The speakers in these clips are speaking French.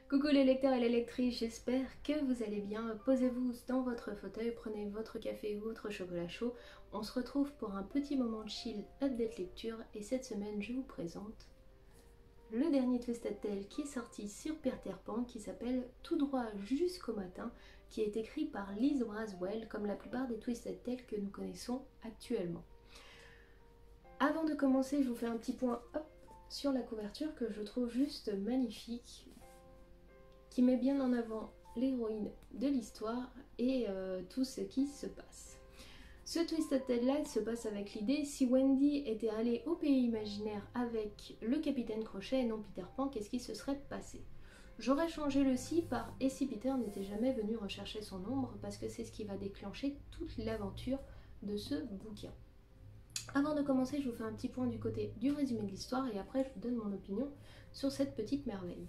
Coucou les lecteurs et les lectrices, j'espère que vous allez bien. Posez-vous dans votre fauteuil, prenez votre café ou votre chocolat chaud. On se retrouve pour un petit moment de chill update lecture et cette semaine je vous présente le dernier Twisted Tale qui est sorti sur Peter Pan qui s'appelle Tout droit jusqu'au matin, qui est écrit par Liz Braswell comme la plupart des Twisted Tales que nous connaissons actuellement. Avant de commencer, je vous fais un petit point sur la couverture que je trouve juste magnifique, qui met bien en avant l'héroïne de l'histoire et tout ce qui se passe. Ce Twisted Tale là se passe avec l'idée, si Wendy était allée au pays imaginaire avec le capitaine Crochet et non Peter Pan, qu'est-ce qui se serait passé? J'aurais changé le si par et si Peter n'était jamais venu rechercher son ombre, parce que c'est ce qui va déclencher toute l'aventure de ce bouquin. Avant de commencer, je vous fais un petit point du côté du résumé de l'histoire et après je vous donne mon opinion sur cette petite merveille.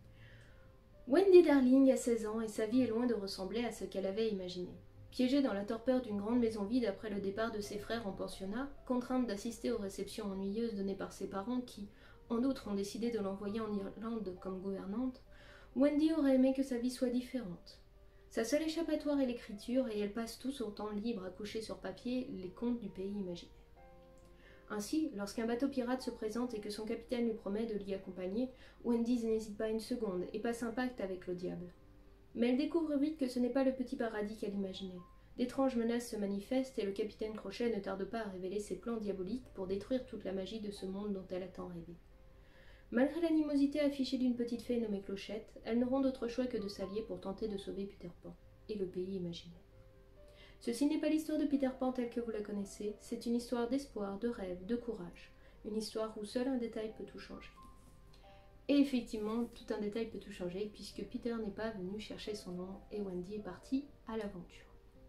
Wendy Darling a 16 ans et sa vie est loin de ressembler à ce qu'elle avait imaginé. Piégée dans la torpeur d'une grande maison vide après le départ de ses frères en pensionnat, contrainte d'assister aux réceptions ennuyeuses données par ses parents qui, en outre, ont décidé de l'envoyer en Irlande comme gouvernante, Wendy aurait aimé que sa vie soit différente. Sa seule échappatoire est l'écriture et elle passe tout son temps libre à coucher sur papier les contes du pays imaginaire. Ainsi, lorsqu'un bateau pirate se présente et que son capitaine lui promet de l'y accompagner, Wendy n'hésite pas une seconde et passe un pacte avec le diable. Mais elle découvre vite que ce n'est pas le petit paradis qu'elle imaginait. D'étranges menaces se manifestent et le capitaine Crochet ne tarde pas à révéler ses plans diaboliques pour détruire toute la magie de ce monde dont elle a tant rêvé. Malgré l'animosité affichée d'une petite fée nommée Clochette, elles n'auront d'autre choix que de s'allier pour tenter de sauver Peter Pan et le pays imaginaire. Ceci n'est pas l'histoire de Peter Pan telle que vous la connaissez, c'est une histoire d'espoir, de rêve, de courage. Une histoire où seul un détail peut tout changer. Et effectivement, tout un détail peut tout changer puisque Peter n'est pas venu chercher son nom et Wendy est partie à l'aventure.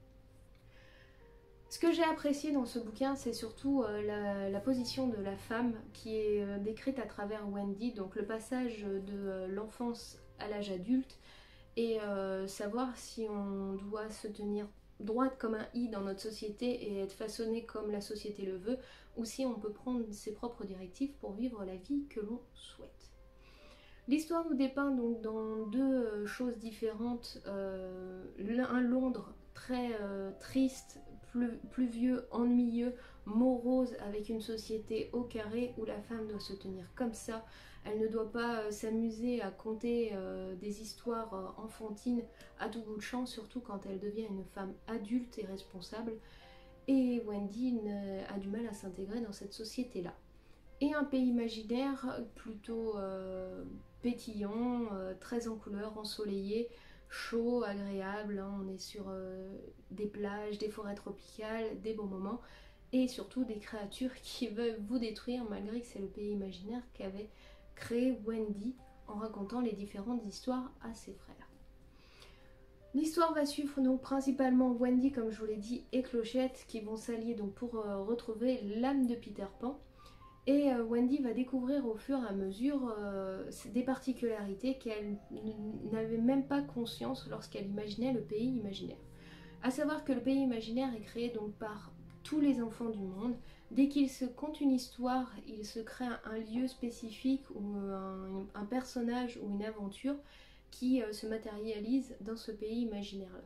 Ce que j'ai apprécié dans ce bouquin, c'est surtout la position de la femme qui est décrite à travers Wendy, donc le passage de l'enfance à l'âge adulte et savoir si on doit se tenir droite comme un i dans notre société et être façonné comme la société le veut, ou si on peut prendre ses propres directives pour vivre la vie que l'on souhaite. L'histoire nous dépeint donc dans deux choses différentes, un Londres très triste, pluvieux, ennuyeux, morose, avec une société au carré où la femme doit se tenir comme ça. Elle ne doit pas s'amuser à conter des histoires enfantines à tout bout de champ, surtout quand elle devient une femme adulte et responsable. Et Wendy a du mal à s'intégrer dans cette société-là. Et un pays imaginaire plutôt pétillant, très en couleurs, ensoleillé, chaud, agréable. Hein. On est sur des plages, des forêts tropicales, des bons moments. Et surtout des créatures qui veulent vous détruire malgré que c'est le pays imaginaire qu'avait créé Wendy en racontant les différentes histoires à ses frères. L'histoire va suivre donc principalement Wendy, comme je vous l'ai dit, et Clochette qui vont s'allier donc pour retrouver l'âme de Peter Pan. Et Wendy va découvrir au fur et à mesure des particularités qu'elle n'avait même pas conscience lorsqu'elle imaginait le pays imaginaire. A savoir que le pays imaginaire est créé donc par tous les enfants du monde. Dès qu'ils se content une histoire, il se crée un lieu spécifique ou un personnage ou une aventure qui se matérialise dans ce pays imaginaire-là.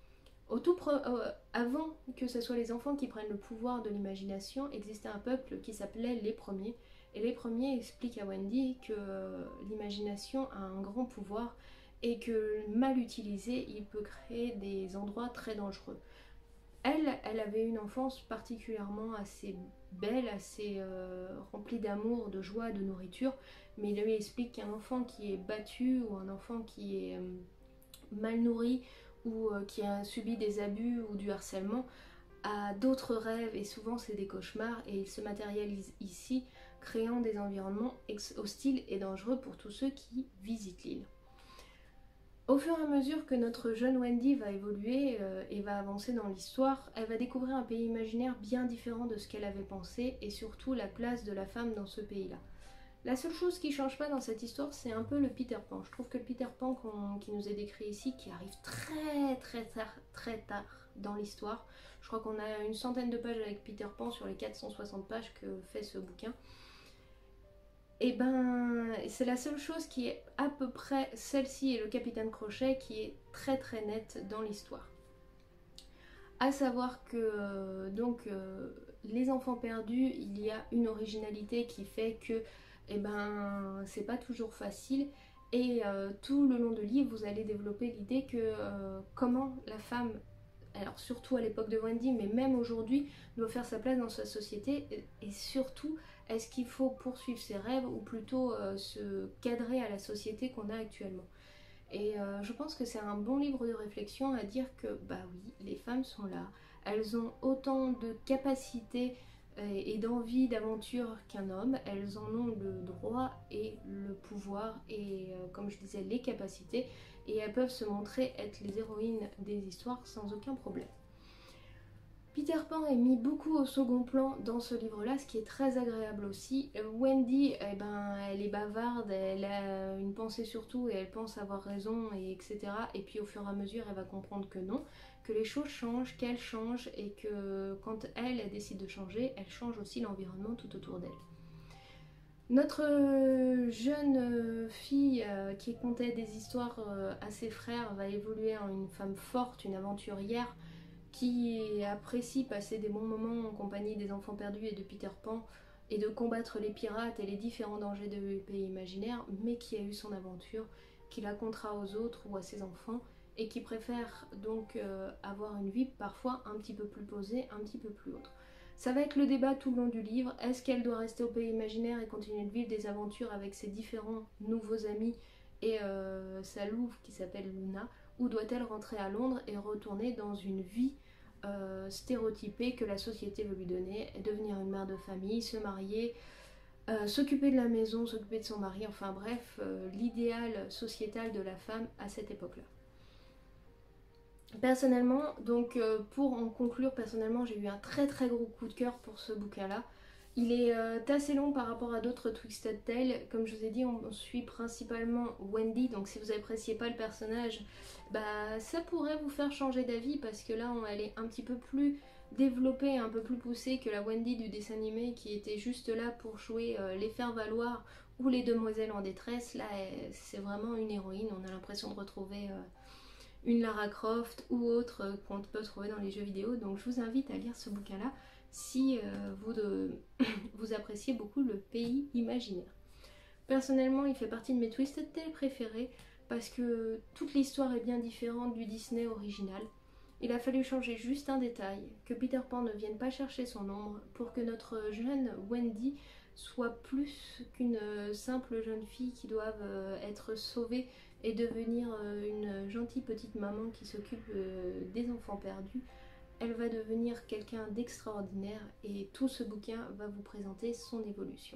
Avant que ce soit les enfants qui prennent le pouvoir de l'imagination, existait un peuple qui s'appelait les premiers. Et les premiers expliquent à Wendy que l'imagination a un grand pouvoir et que mal utilisé, il peut créer des endroits très dangereux. Elle avait une enfance particulièrement assez belle, assez remplie d'amour, de joie, de nourriture, mais il lui explique qu'un enfant qui est battu ou un enfant qui est mal nourri ou qui a subi des abus ou du harcèlement a d'autres rêves et souvent c'est des cauchemars et il se matérialise ici, créant des environnements hostiles et dangereux pour tous ceux qui visitent l'île. Au fur et à mesure que notre jeune Wendy va évoluer et va avancer dans l'histoire, elle va découvrir un pays imaginaire bien différent de ce qu'elle avait pensé et surtout la place de la femme dans ce pays-là. La seule chose qui change pas dans cette histoire, c'est un peu le Peter Pan. Je trouve que le Peter Pan qui nous est décrit ici, qui arrive très tard dans l'histoire, je crois qu'on a une centaine de pages avec Peter Pan sur les 460 pages que fait ce bouquin, Et ben c'est la seule chose qui est à peu près celle-ci et le Capitaine Crochet qui est très très nette dans l'histoire. À savoir que les enfants perdus, il y a une originalité qui fait que c'est pas toujours facile. Et tout le long du livre, vous allez développer l'idée que comment la femme, alors surtout à l'époque de Wendy, mais même aujourd'hui, doit faire sa place dans sa société. Et surtout, est-ce qu'il faut poursuivre ses rêves ou plutôt se cadrer à la société qu'on a actuellement. Et je pense que c'est un bon livre de réflexion à dire que, bah oui, les femmes sont là, elles ont autant de capacités et d'envie d'aventure qu'un homme, elles en ont le droit et le pouvoir et, comme je disais, les capacités, et elles peuvent se montrer être les héroïnes des histoires sans aucun problème. Peter Pan est mis beaucoup au second plan dans ce livre-là, ce qui est très agréable aussi. Wendy, elle est bavarde, elle a une pensée sur tout et elle pense avoir raison, etc. Et puis au fur et à mesure, elle va comprendre que non, que les choses changent, qu'elle change et que quand elle décide de changer, elle change aussi l'environnement tout autour d'elle. Notre jeune fille qui contait des histoires à ses frères va évoluer en une femme forte, une aventurière, qui apprécie passer des bons moments en compagnie des enfants perdus et de Peter Pan et de combattre les pirates et les différents dangers de pays imaginaires, mais qui a eu son aventure, qui la comptera aux autres ou à ses enfants et qui préfère donc avoir une vie parfois un petit peu plus posée, un petit peu plus autre. Ça va être le débat tout le long du livre. Est-ce qu'elle doit rester au pays imaginaire et continuer de vivre des aventures avec ses différents nouveaux amis et sa louve qui s'appelle Luna, ou doit-elle rentrer à Londres et retourner dans une vie stéréotypée que la société veut lui donner, devenir une mère de famille, se marier, s'occuper de la maison, s'occuper de son mari, enfin bref, l'idéal sociétal de la femme à cette époque-là. Personnellement, donc pour en conclure, personnellement j'ai eu un très très gros coup de cœur pour ce bouquin-là. Il est assez long par rapport à d'autres Twisted Tales. Comme je vous ai dit, on suit principalement Wendy, donc si vous n'appréciez pas le personnage, bah ça pourrait vous faire changer d'avis parce que là elle est un petit peu plus développée, un peu plus poussée que la Wendy du dessin animé qui était juste là pour jouer les faire-valoir ou les demoiselles en détresse. Là c'est vraiment une héroïne, on a l'impression de retrouver une Lara Croft ou autre qu'on peut trouver dans les jeux vidéo. Donc je vous invite à lire ce bouquin-là si vous appréciez beaucoup le pays imaginaire. Personnellement, il fait partie de mes Twisted Tales préférés parce que toute l'histoire est bien différente du Disney original. Il a fallu changer juste un détail, que Peter Pan ne vienne pas chercher son ombre pour que notre jeune Wendy soit plus qu'une simple jeune fille qui doit être sauvée et devenir une gentille petite maman qui s'occupe des enfants perdus. Elle va devenir quelqu'un d'extraordinaire et tout ce bouquin va vous présenter son évolution.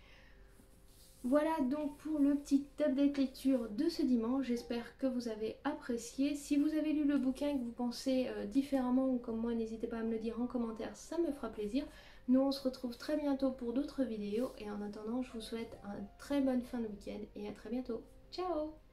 Voilà donc pour le petit update lecture de ce dimanche, j'espère que vous avez apprécié. Si vous avez lu le bouquin et que vous pensez différemment ou comme moi, n'hésitez pas à me le dire en commentaire, ça me fera plaisir. Nous on se retrouve très bientôt pour d'autres vidéos et en attendant je vous souhaite une très bonne fin de week-end et à très bientôt. Ciao!